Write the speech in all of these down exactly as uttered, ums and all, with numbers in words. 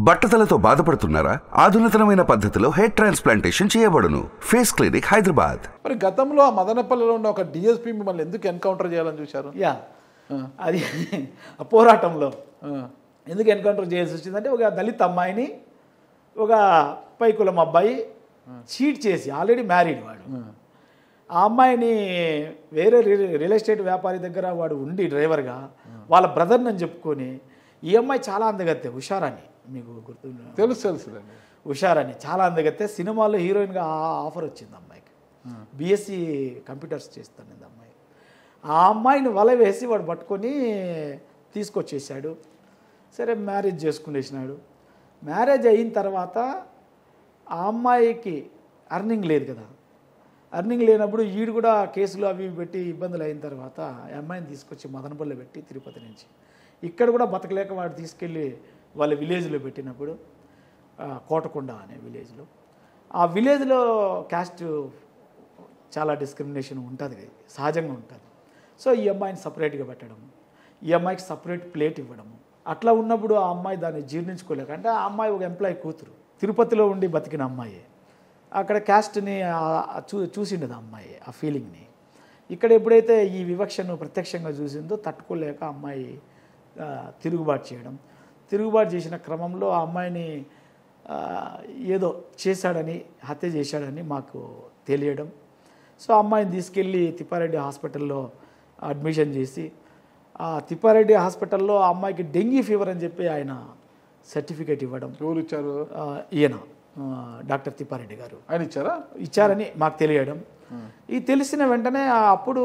బట్టతలతో బాధపడుతున్నారా? ఆధునితనమైన పద్ధతిలో హెయిర్ ట్రాన్స్ప్లాంటేషన్ చేయబడును. Face clinic, Hyderabad. మరి గతంలో ఆ మదనపల్లిలో ఉన్న ఒక డిఎస్పీ మిమ్మల్ని ఎందుకు ఎన్కౌంటర్ చేయాలని చూశారు? యా అది పోరాటంలో ఎందుకు ఎన్కౌంటర్ చేయాల్సి వచ్చిందంటే, ఒక దళిత అమ్మాయిని ఒక పైకులం అబ్బాయి చీట్ చేసి, ఆల్రెడీ మ్యారీడ్ వాడు, ఆ అమ్మాయిని వేరే రియల్ ఎస్టేట్ వ్యాపారి దగ్గర వాడు ఉండి డ్రైవర్గా వాళ్ళ బ్రదర్ని అని చెప్పుకొని, ఈ అమ్మాయి చాలా అందగత్తే, హుషారని, మీకు గుర్తు తెలుసు తెలుసులేండి, హుషారని చాలా అందగత్తే. సినిమాలో హీరోయిన్గా ఆఫర్ వచ్చింది అమ్మాయికి, బీఎస్సీ కంప్యూటర్స్ చేస్తాను అమ్మాయి. ఆ అమ్మాయిని వల వేసి వాడు పట్టుకొని తీసుకొచ్చేసాడు. సరే మ్యారేజ్ చేసుకునేసినాడు. మ్యారేజ్ అయిన తర్వాత ఆ అమ్మాయికి అర్నింగ్ లేదు కదా, అర్నింగ్ లేనప్పుడు ఈడు కూడా కేసులు అవి పెట్టి ఇబ్బందులు అయిన తర్వాత ఆ అమ్మాయిని తీసుకొచ్చి మదనపల్లి పెట్టి, తిరుపతి నుంచి ఇక్కడ కూడా బతకలేక వాడు తీసుకెళ్ళి వాళ్ళ విలేజ్లో పెట్టినప్పుడు, కోటకొండ అనే విలేజ్లో, ఆ విలేజ్లో క్యాస్ట్ చాలా డిస్క్రిమినేషన్ ఉంటుంది, సహజంగా ఉంటుంది. సో ఈ అమ్మాయిని సపరేట్గా పెట్టడం, ఈ అమ్మాయికి సపరేట్ ప్లేట్ ఇవ్వడము, అట్లా ఉన్నప్పుడు ఆ అమ్మాయి దాన్ని జీర్ణించుకోలేక, అంటే ఆ అమ్మాయి ఒక ఎంప్లాయీ కూతురు, తిరుపతిలో ఉండి బతికిన అమ్మాయి, అక్కడ క్యాస్ట్ని చూ చూసిండదు ఆ అమ్మాయి, ఆ ఫీలింగ్ని. ఇక్కడ ఎప్పుడైతే ఈ వివక్షను ప్రత్యక్షంగా చూసిందో తట్టుకోలేక అమ్మాయి తిరుగుబాటు చేయడం, తిరుగుబాటు చేసిన క్రమంలో ఆ అమ్మాయిని ఏదో చేశాడని, హత్య చేశాడని మాకు తెలియడం. సో అమ్మాయిని తీసుకెళ్ళి తిప్పారెడ్డి హాస్పిటల్లో అడ్మిషన్ చేసి, ఆ తిప్పారెడ్డి హాస్పిటల్లో ఆ అమ్మాయికి డెంగీ ఫీవర్ అని చెప్పి ఆయన సర్టిఫికేట్ ఇవ్వడం. ఎవరు ఇచ్చారు? ఈయన డాక్టర్ తిప్పారెడ్డి గారు ఆయన ఇచ్చారా? ఇచ్చారని మాకు తెలియడం. ఇది తెలిసిన వెంటనే అప్పుడు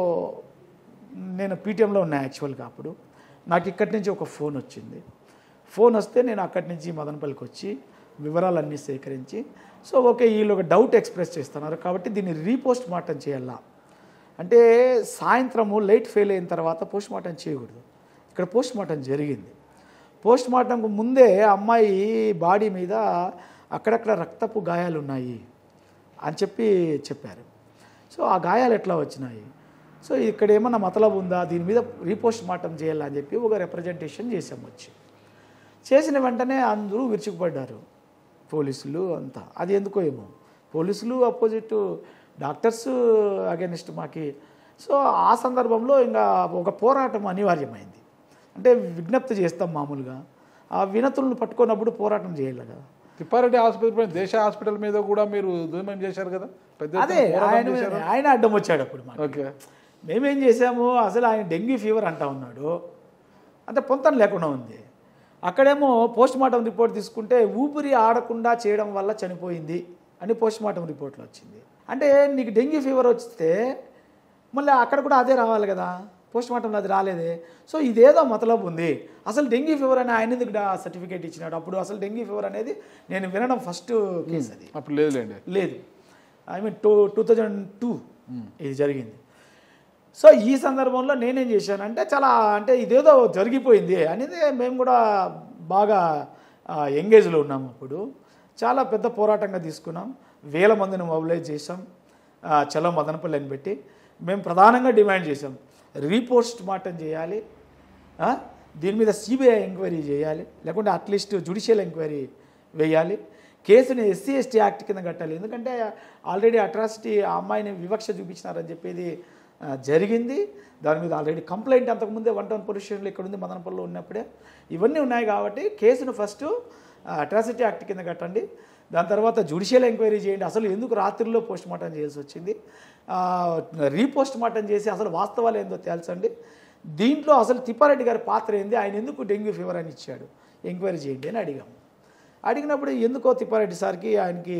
నేను పీటీఎంలో ఉన్నా యాక్చువల్గా. అప్పుడు నాకు ఇక్కడి నుంచి ఒక ఫోన్ వచ్చింది. ఫోన్ వస్తే నేను అక్కడి నుంచి మదనపల్లికి వచ్చి వివరాలన్నీ సేకరించి, సో ఓకే వీళ్ళు ఒక డౌట్ ఎక్స్ప్రెస్ చేస్తున్నారు కాబట్టి దీన్ని రీపోస్ట్ మార్టం చేయాలా అంటే, సాయంత్రము లైట్ ఫెయిల్ అయిన తర్వాత పోస్ట్ మార్టం చేయకూడదు. ఇక్కడ పోస్ట్ మార్టం జరిగింది. పోస్ట్ మార్టంకు ముందే అమ్మాయి బాడీ మీద అక్కడక్కడ రక్తపు గాయాలు ఉన్నాయి అని చెప్పి చెప్పారు. సో ఆ గాయాలు ఎట్లా వచ్చినాయి, సో ఇక్కడ ఏమన్నా మతలబు ఉందా, దీని మీద రీపోస్ట్ మార్టం చేయాలని అని చెప్పి ఒక రిప్రజెంటేషన్ చేసాం. వచ్చి చేసిన వెంటనే అందరూ విరుచుకుపడ్డారు, పోలీసులు అంతా. అది ఎందుకో ఏమో, పోలీసులు అపోజిట్, డాక్టర్స్ అగెనిస్ట్ మాకి. సో ఆ సందర్భంలో ఇంకా ఒక పోరాటం అనివార్యమైంది. అంటే విజ్ఞప్తి చేస్తాం మామూలుగా, ఆ వినతులను పట్టుకున్నప్పుడు పోరాటం చేయాలి కదా. తిప్పారెడ్డి హాస్పిటల్, దేశ హాస్పిటల్ మీద కూడా మీరు దుర్మం చేశారు కదా, పెద్ద అదే ఆయన ఆయన అడ్డం వచ్చాడు అప్పుడు. ఓకే, మేమేం చేసాము, అసలు ఆయన డెంగ్యూ ఫీవర్ అంటా ఉన్నాడు, అంటే పొంతన లేకుండా ఉంది. అక్కడేమో పోస్ట్ మార్టం రిపోర్ట్ తీసుకుంటే ఊపిరి ఆడకుండా చేయడం వల్ల చనిపోయింది అని పోస్ట్ మార్టం రిపోర్ట్లో వచ్చింది. అంటే నీకు డెంగ్యూ ఫీవర్ వస్తే మళ్ళీ అక్కడ కూడా అదే రావాలి కదా, పోస్ట్ మార్టంలో అది రాలేదే. సో ఇదేదో మతలబు ఉంది. అసలు డెంగ్యూ ఫీవర్ అని ఆయన ఎందుకు సర్టిఫికేట్ ఇచ్చినాడు? అప్పుడు అసలు డెంగ్యూ ఫీవర్ అనేది నేను వినడం ఫస్ట్ కేసు అది. అప్పుడు లేదులేండి, లేదు, I mean two two thousand two ఇది జరిగింది. సో ఈ సందర్భంలో నేనేం చేశానంటే, చాలా అంటే ఇదేదో జరిగిపోయింది అనేది మేము కూడా బాగా ఎంగేజ్లో ఉన్నాము. అప్పుడు చాలా పెద్ద పోరాటంగా తీసుకున్నాం, వేల మందిని మొబిలైజ్ చేసాం, చలో మదనపల్లి అని పెట్టి. మేము ప్రధానంగా డిమాండ్ చేసాం, రీపోస్ట్ మార్టం చేయాలి, దీని మీద సిబిఐ ఎంక్వైరీ చేయాలి, లేకుంటే అట్లీస్ట్ జ్యుడిషియల్ ఎంక్వైరీ వేయాలి, కేసుని ఎస్సీ ఎస్టీ యాక్ట్ కింద కట్టాలి. ఎందుకంటే ఆల్రెడీ అట్రాసిటీ, ఆ అమ్మాయిని వివక్ష చూపించినారని చెప్పేది జరిగింది. దాని మీద ఆల్రెడీ కంప్లైంట్ అంతకుముందే వన్ టౌన్ పోలీస్ స్టేషన్లో ఇక్కడ ఉంది, మదనపల్లిలో ఉన్నప్పుడే ఇవన్నీ ఉన్నాయి. కాబట్టి కేసును ఫస్ట్ అట్రాసిటీ యాక్ట్ కింద కట్టండి, దాని తర్వాత జ్యుడిషియల్ ఎంక్వైరీ చేయండి. అసలు ఎందుకు రాత్రిలో పోస్ట్ మార్టం చేయాల్సి వచ్చింది, రీపోస్ట్ మార్టం చేసి అసలు వాస్తవాలు ఏందో తేల్చండి. దీంట్లో అసలు తిప్పారెడ్డి గారి పాత్ర ఏంది, ఆయన ఎందుకు డెంగ్యూ ఫీవర్ అని ఇచ్చాడు, ఎంక్వైరీ చేయండి అని అడిగాము. అడిగినప్పుడు ఎందుకో తిప్పారెడ్డి సార్కి ఆయనకి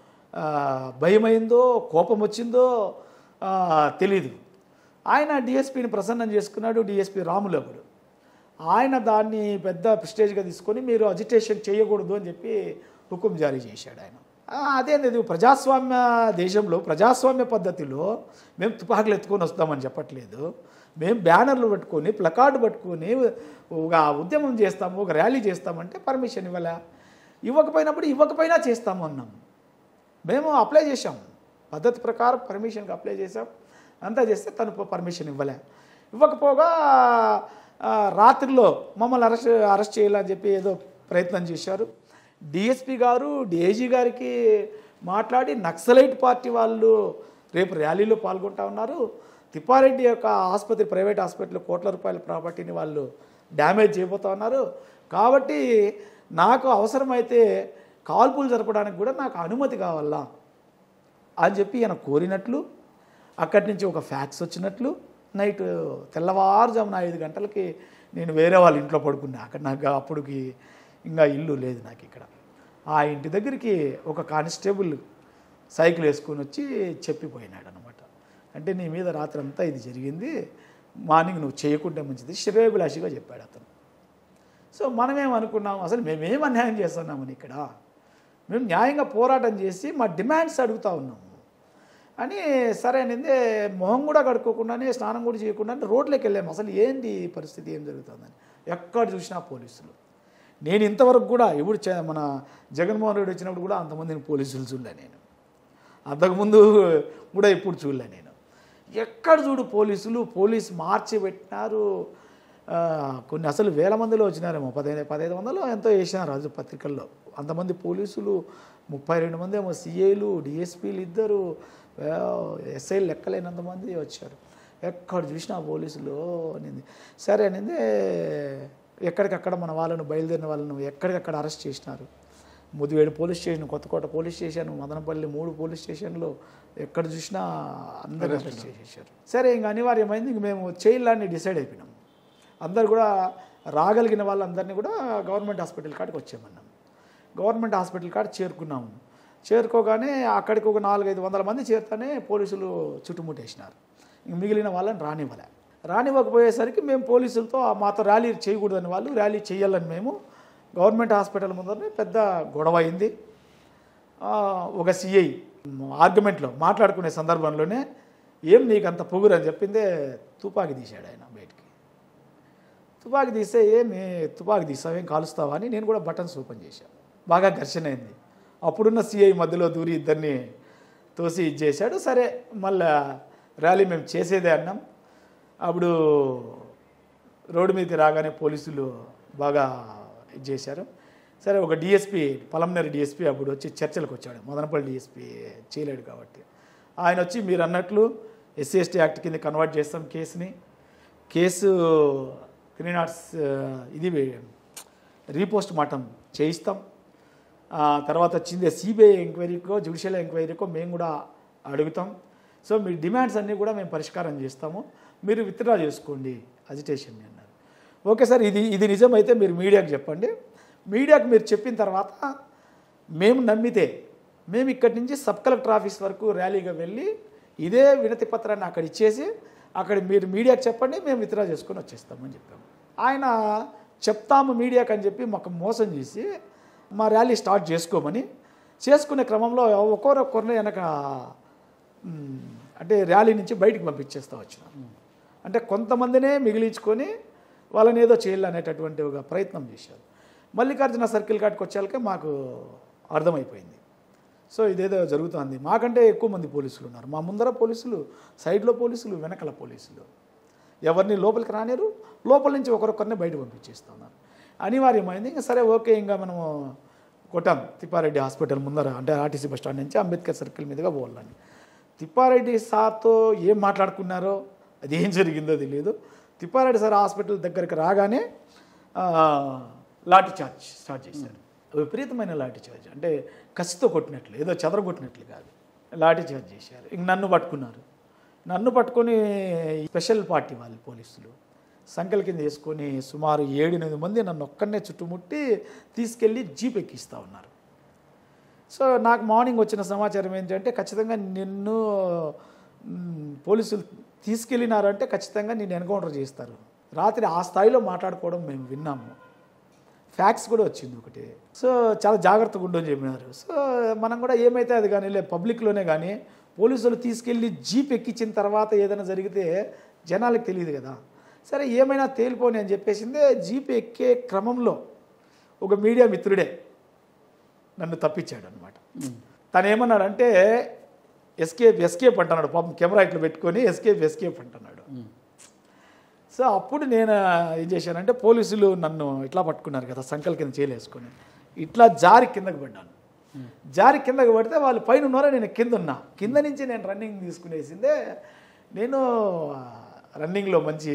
భయమైందో కోపం వచ్చిందో తెలీదు. ఆయన డిఎస్పీని ప్రసన్నం చేసుకున్నాడు, డిఎస్పీ రాములప్పుడు. ఆయన దాన్ని పెద్ద ప్రిస్టేజ్గా తీసుకొని మీరు అజిటేషన్ చేయకూడదు అని చెప్పి హుకుం జారీ చేశాడు ఆయన. అదేంది, ప్రజాస్వామ్య దేశంలో ప్రజాస్వామ్య పద్ధతిలో మేము తుపాకులు ఎత్తుకొని వస్తామని చెప్పట్లేదు, మేము బ్యానర్లు పట్టుకొని ప్లకార్డు పట్టుకొని ఒక ఉద్యమం చేస్తాము, ఒక ర్యాలీ చేస్తామంటే పర్మిషన్ ఇవ్వలే. ఇవ్వకపోయినప్పుడు ఇవ్వకపోయినా చేస్తాము అన్నాం. మేము అప్లై చేసాం, పద్ధతి ప్రకారం పర్మిషన్కి అప్లై చేసాం, అంతా చేస్తే తను పర్మిషన్ ఇవ్వలే. ఇవ్వకపోగా రాత్రిలో మమ్మల్ని అరెస్ట్ అరెస్ట్ చేయాలని చెప్పి ఏదో ప్రయత్నం చేశారు. డిఎస్పీ గారు డీఐజీ గారికి మాట్లాడి నక్సలైట్ పార్టీ వాళ్ళు రేపు ర్యాలీలో పాల్గొంటా ఉన్నారు, తిప్పారెడ్డి యొక్క ఆసుపత్రి ప్రైవేట్ హాస్పిటల్ కోట్ల రూపాయల ప్రాపర్టీని వాళ్ళు డ్యామేజ్ చేయబోతా ఉన్నారు, కాబట్టి నాకు అవసరమైతే కాల్పులు జరపడానికి కూడా నాకు అనుమతి కావాలా అని చెప్పి ఈయన కోరినట్లు, అక్కడి నుంచి ఒక ఫ్యాక్స్ వచ్చినట్లు, నైట్ తెల్లవారుజామున ఐదు గంటలకి నేను వేరే వాళ్ళ ఇంట్లో పడుకున్నా. అక్కడ నాకు అప్పుడుకి ఇంకా ఇల్లు లేదు నాకు ఇక్కడ. ఆ ఇంటి దగ్గరికి ఒక కానిస్టేబుల్ సైకిల్ వేసుకొని వచ్చి చెప్పిపోయినాడు అనమాట. అంటే నీ మీద రాత్రి అంతా ఇది జరిగింది, మార్నింగ్ నువ్వు చేయకుంటే మంచిది శ్రేయోభిలాషిగా చెప్పాడు అతను. సో మనమేమనుకున్నాము, అసలు మేమేం అన్యాయం చేస్తున్నామని ఇక్కడ, మేము న్యాయంగా పోరాటం చేసి మా డిమాండ్స్ అడుగుతూ ఉన్నాము అని. సరే అనేది మొహం కూడా కడుక్కోకుండానే స్నానం కూడా చేయకుండానే రోడ్లోకి వెళ్ళాము. అసలు ఏంటి పరిస్థితి, ఏం జరుగుతుందని. ఎక్కడ చూసినా పోలీసులు. నేను ఇంతవరకు కూడా ఎప్పుడు మన జగన్మోహన్ రెడ్డి వచ్చినప్పుడు కూడా అంతమందిని పోలీసులు చూడలే నేను, అంతకుముందు కూడా ఎప్పుడు చూడలే నేను. ఎక్కడ చూడు పోలీసులు, పోలీసు మార్చి పెట్టినారు. కొన్ని అసలు వేల మందిలో వచ్చినారేమో, పదిహేను పదహైదు వందలు ఎంతో వేసినారు రాజు పత్రికల్లో. అంతమంది పోలీసులు, ముప్పై రెండు మంది ఏమో సిఐలు, డిఎస్పీలు ఇద్దరు, ఎస్ఐలు లెక్కలేనంతమంది వచ్చారు. ఎక్కడ చూసినా పోలీసులు అనేది. సరే అనేది ఎక్కడికక్కడ మన వాళ్ళను బయలుదేరిన వాళ్ళను ఎక్కడికక్కడ అరెస్ట్ చేసినారు. Mudivedu police station, Kothakota police station, Madanapalle మూడు పోలీస్ స్టేషన్లో ఎక్కడ చూసినా అందరూ అరెస్ట్ చేసేసారు. సరే ఇంక అనివార్యమైంది, ఇంక మేము చేయాలని డిసైడ్ అయిపోయినాం. అందరు కూడా రాగలిగిన వాళ్ళందరినీ కూడా గవర్నమెంట్ హాస్పిటల్ కాడికి వచ్చేయమన్నాం. గవర్నమెంట్ హాస్పిటల్ కాడ చేరుకున్నాము. చేరుకోగానే అక్కడికి ఒక నాలుగైదు వందల మంది చేరుతానే పోలీసులు చుట్టుముట్టేసినారు. ఇంక మిగిలిన వాళ్ళని రానివ్వలే. రానివ్వకపోయేసరికి మేము పోలీసులతో మాతో ర్యాలీ చేయకూడదని, వాళ్ళు ర్యాలీ చేయాలని మేము గవర్నమెంట్ హాస్పిటల్ ముందరనే పెద్ద గొడవ అయింది. ఒక సిఐ ఆర్గ్యుమెంట్లో మాట్లాడుకునే సందర్భంలోనే ఏం నీకు అంత పొగురు అని చెప్పిందే తుపాకీ తీశాడు ఆయన బయటికి. తుపాకీ తీస్తే ఏమి తుపాకీ తీస్తావు, ఏం కాలుస్తావా అని నేను కూడా బటన్స్ ఓపెన్ చేశాను. బాగా ఘర్షణ అయింది. అప్పుడున్న సిఐ మధ్యలో దూరి ఇద్దరిని తోసి ఇది చేశాడు. సరే మళ్ళా ర్యాలీ మేము చేసేదే అన్నాం. అప్పుడు రోడ్డు మీదకి రాగానే పోలీసులు బాగా ఇది చేశారు. సరే ఒక డిఎస్పీ, పలంనేరు డిఎస్పీ అప్పుడు వచ్చి చర్చలకు వచ్చాడు. మదనపల్లి డిఎస్పీ చేయలేడు కాబట్టి ఆయన వచ్చి మీరు అన్నట్లు ఎస్సీ ఎస్టీ యాక్ట్ కింద కన్వర్ట్ చేస్తాం కేసుని, కేసు త్రీ నాట్స్ ఇది రీపోస్ట్ మార్టం చేయిస్తాం, తర్వాత వచ్చింది సిబిఐ ఎంక్వైరీకో జ్యుడిషియల్ ఎంక్వైరీకో మేము కూడా అడుగుతాం. సో మీ డిమాండ్స్ అన్నీ కూడా మేము పరిష్కారం చేస్తాము, మీరు విత్డ్రా చేసుకోండి అజిటేషన్ అన్నారు. ఓకే సార్, ఇది ఇది నిజమైతే మీరు మీడియాకు చెప్పండి. మీడియాకు మీరు చెప్పిన తర్వాత మేము నమ్మితే మేము ఇక్కడి నుంచి సబ్ కలెక్టర్ ఆఫీస్ వరకు ర్యాలీగా వెళ్ళి ఇదే వినతి పత్రాన్ని అక్కడ ఇచ్చేసి అక్కడ మీరు మీడియాకు చెప్పండి, మేము విత్డ్రా చేసుకొని వచ్చేస్తామని చెప్పాము. ఆయన చెప్తాము మీడియాకు అని చెప్పి మాకు మోసం చేసి మా ర్యాలీ స్టార్ట్ చేసుకోమని, చేసుకునే క్రమంలో ఒక్కొక్కరిని వెనక అంటే ర్యాలీ నుంచి బయటికి పంపించేస్తూ వచ్చినాం. అంటే కొంతమందినే మిగిలించుకొని వాళ్ళని ఏదో చేయాలనేటటువంటి ఒక ప్రయత్నం చేశారు. మల్లికార్జున సర్కిల్ కాడికి వచ్చాకే మాకు అర్థమైపోయింది. సో ఇదేదో జరుగుతుంది. మాకంటే ఎక్కువ మంది పోలీసులు ఉన్నారు. మా ముందర పోలీసులు, సైడ్లో పోలీసులు, వెనకల పోలీసులు. ఎవరిని లోపలికి రానిరు, లోపల నుంచి ఒకరొకరిని బయట పంపించేస్తున్నారు. అనివార్యమైంది. ఇంకా సరే ఓకే, ఇంకా మనము కొట్టాం తిప్పారెడ్డి హాస్పిటల్ ముందర, అంటే ఆర్టీసీ బస్ స్టాండ్ నుంచి అంబేద్కర్ సర్కిల్ మీదుగా పోవాలని. తిప్పారెడ్డి సార్తో ఏం మాట్లాడుకున్నారో అది ఏం జరిగిందో తెలియదు. తిప్పారెడ్డి సార్ హాస్పిటల్ దగ్గరికి రాగానే లాఠీ చార్జ్ స్టార్ట్ చేశారు. విపరీతమైన లాఠీ చార్జ్, అంటే కసితో కొట్టినట్లు, ఏదో చెదరగొట్టినట్లు కాదు, లాఠీ చార్జ్ చేశారు. ఇంక నన్ను పట్టుకున్నారు. నన్ను పట్టుకొని స్పెషల్ పార్టీ వాళ్ళు పోలీసులు సంఖ్యల కింద వేసుకొని సుమారు ఏడు ఎనిమిది మంది నన్ను ఒక్కడనే చుట్టుముట్టి తీసుకెళ్ళి జీప్ ఎక్కిస్తూ ఉన్నారు. సో నాకు మార్నింగ్ వచ్చిన సమాచారం ఏంటంటే ఖచ్చితంగా నిన్ను పోలీసులు తీసుకెళ్ళినారంటే ఖచ్చితంగా నేను ఎన్కౌంటర్ చేస్తారు. రాత్రి ఆ స్థాయిలో మాట్లాడుకోవడం మేము విన్నాము. ఫ్యాక్ట్స్ కూడా వచ్చింది ఒకటి. సో చాలా జాగ్రత్తగా ఉండని చెప్పినారు. సో మనం కూడా ఏమైతే అది కానీ లే పబ్లిక్లోనే కానీ పోలీసులు తీసుకెళ్ళి జీప్ ఎక్కించిన తర్వాత ఏదైనా జరిగితే జనాలకు తెలియదు కదా. సరే ఏమైనా తేలిపోని అని చెప్పేసిందే. జీప్ ఎక్కే క్రమంలో ఒక మీడియా మిత్రుడే నన్ను తప్పించాడు అనమాట. తను ఏమన్నాడంటే ఎస్కేప్ ఎస్కేప్ అంటున్నాడు. పాపం కెమెరా ఇట్లా పెట్టుకొని ఎస్కేప్ ఎస్కేప్ అంటున్నాడు. సో అప్పుడు నేను ఏం చేశానంటే పోలీసులు నన్ను ఇట్లా పట్టుకున్నారు కదా, సంకల్ కింద చేయలేసుకొని ఇట్లా జారి కిందకి పడ్డాను. జారి కిందకి పడితే వాళ్ళు పైన ఉన్నారో నేను కింద ఉన్నా. కింద నుంచి నేను రన్నింగ్ తీసుకునేసిందే. నేను రన్నింగ్లో మంచి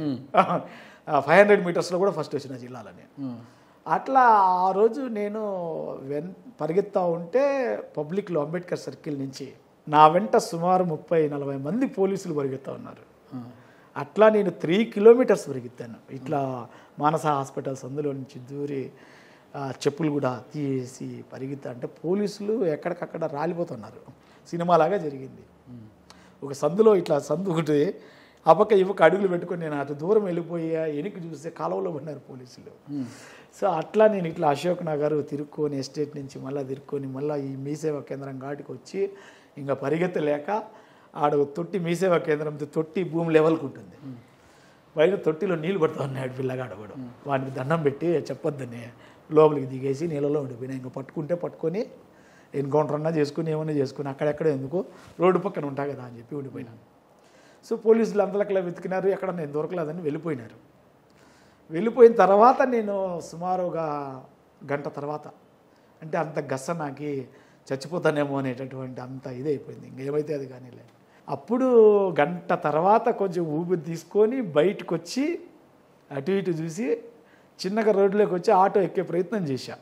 ఫైవ్ హండ్రెడ్ మీటర్స్లో కూడా ఫస్ట్ వచ్చిన జిల్లాలో నేను. అట్లా ఆ రోజు నేను వెన్ పరిగెత్తా ఉంటే పబ్లిక్లో అంబేద్కర్ సర్కిల్ నుంచి నా వెంట సుమారు ముప్పై నలభై మంది పోలీసులు పరిగెత్తా ఉన్నారు. అట్లా నేను త్రీ కిలోమీటర్స్ పరిగెత్తాను. ఇట్లా మానస హాస్పిటల్స్ అందులో నుంచి దూరి చెప్పులు కూడా తీసి పరిగెత్తా అంటే పోలీసులు ఎక్కడికక్కడ రాలిపోతున్నారు. సినిమాలాగా జరిగింది. ఒక సందులో ఇట్లా సందు ఒకటి ఆ పక్క ఈ పక్క అడుగులు పెట్టుకొని నేను అటు దూరం వెళ్ళిపోయా. వెనక్కి చూస్తే కాలువలో పడినారు పోలీసులు. సో అట్లా నేను ఇట్లా అశోక్ నగర్ తిరుక్కొని ఎస్టేట్ నుంచి మళ్ళీ తిరుక్కొని మళ్ళీ ఈ మీ సేవా కేంద్రం ఘాటికి వచ్చి ఇంకా పరిగెత్తలేక ఆడ తొట్టి మీ సేవా కేంద్రం తొట్టి భూమి లెవెల్కి ఉంటుంది. పైన తొట్టిలో నీళ్ళు పడుతూ ఉన్నాడు పిల్లగాడు కూడా. వాడికి దండం పెట్టి చెప్పొద్దని లోపలికి దిగేసి నీళ్ళలో ఉండిపోయినా. ఇంకా పట్టుకుంటే పట్టుకొని ఎన్కౌంటర్ అన్నా చేసుకుని ఏమన్నా చేసుకుని అక్కడెక్కడ ఎందుకు రోడ్డు పక్కన ఉంటా కదా అని చెప్పి ఉండిపోయినాను. సో పోలీసులు అంతలకలా వెతికినారు, ఎక్కడ నేను దొరకలేదని వెళ్ళిపోయినారు. వెళ్ళిపోయిన తర్వాత నేను సుమారుగా గంట తర్వాత అంటే అంత గస్స నాకు చచ్చిపోతానేమో అనేటటువంటి అంత ఇదే అయిపోయింది. ఇంకేమైతే అది కానీ లేదు. అప్పుడు గంట తర్వాత కొంచెం ఊపిరి తీసుకొని బయటకు వచ్చి అటు ఇటు చూసి చిన్నగా రోడ్లోకి వచ్చి ఆటో ఎక్కే ప్రయత్నం చేశా.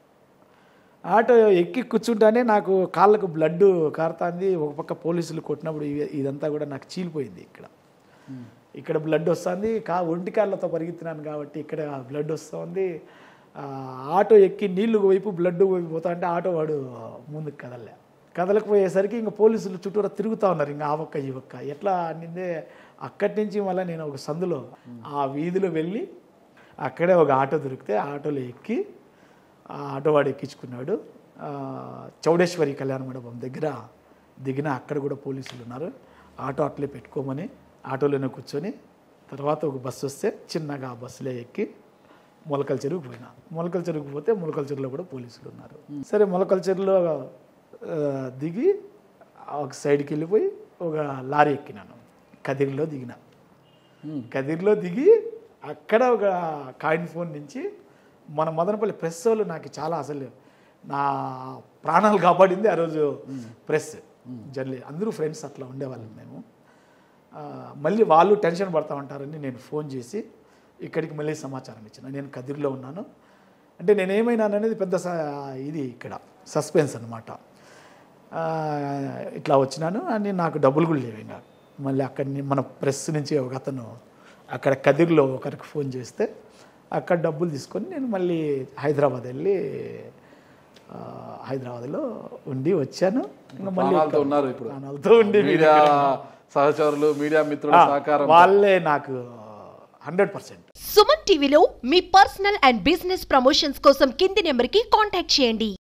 ఆటో ఎక్కి కూర్చుంటానే నాకు కాళ్ళకు బ్లడ్ కారుతుంది. ఒక పక్క పోలీసులు కొట్టినప్పుడు ఇదంతా కూడా నాకు చీలిపోయింది. ఇక్కడ ఇక్కడ బ్లడ్ వస్తుంది. కా ఒంటి కాళ్ళతో పరిగెత్తినాను కాబట్టి ఇక్కడ బ్లడ్ వస్తుంది. ఆటో ఎక్కి నీళ్ళు వైపు బ్లడ్ పోతా అంటే ఆటో వాడు ముందుకు కదలలే. కదలకపోయేసరికి ఇంకా పోలీసులు చుట్టూరా తిరుగుతూ ఉన్నారు. ఇంకా ఆ ఒక్క ఈ ఒక్క ఎట్లా అనిందే. అక్కడి నుంచి మళ్ళీ నేను ఒక సందులో ఆ వీధిలో వెళ్ళి అక్కడే ఒక ఆటో దొరికితే ఆటోలో ఎక్కి ఆ ఆటో వాడు ఎక్కించుకున్నాడు. చౌడేశ్వరి కళ్యాణ మండపం దగ్గర దిగిన అక్కడ కూడా పోలీసులు ఉన్నారు. ఆటో అట్లే పెట్టుకోమని ఆటోలోనే కూర్చొని తర్వాత ఒక బస్సు వస్తే చిన్నగా ఆ బస్సులో ఎక్కి మొలకల చెరువుకు పోయినా. మొలకల చెరువుకు పోతే మొలకల చెరువులో కూడా పోలీసులు ఉన్నారు. సరే మొలకల చెరువులో దిగి ఒక సైడ్కి వెళ్ళిపోయి ఒక లారీ ఎక్కినాను. కదిరిలో దిగిన. కదిరిలో దిగి అక్కడ ఒక కాయిన్ ఫోన్ నుంచి మన మదనపల్లి ప్రెస్ వాళ్ళు నాకు చాలా అసలు నా ప్రాణాలు కాపాడింది ఆ రోజు. ప్రెస్ జర్నలిస్ట్ అందరూ ఫ్రెండ్స్ అట్లా ఉండేవాళ్ళం మేము. మళ్ళీ వాళ్ళు టెన్షన్ పడతా ఉంటారని నేను ఫోన్ చేసి ఇక్కడికి మళ్ళీ సమాచారం ఇచ్చిన. నేను కదిరిలో ఉన్నాను అంటే నేనేమైనాను అనేది పెద్ద ఇది ఇక్కడ సస్పెన్స్ అనమాట. ఇట్లా వచ్చినాను అని నాకు డబ్బులు కూడా లేవు. ఇంకా మళ్ళీ అక్కడిని మన ప్రెస్ నుంచి ఒక అతను అక్కడ కదిరిలో ఒకరికి ఫోన్ చేస్తే అక్కడ డబ్బులు తీసుకొని నేను మళ్ళీ హైదరాబాద్ వెళ్ళి హైదరాబాద్లో ఉండి వచ్చాను. ఇంకా మళ్ళీ ఉన్నారు ఇప్పుడు ప్రాణాలతో ఉండి మీడియా సహచరులు మీడియా మిత్రుల సహకారం వాళ్ళే నాకు హండ్రెడ్ పర్సెంట్. సుమన్ టీవీలో మీ పర్సనల్ అండ్ బిజినెస్ ప్రమోషన్స్ కోసం కింది నెంబర్కి కాంటాక్ట్ చేయండి.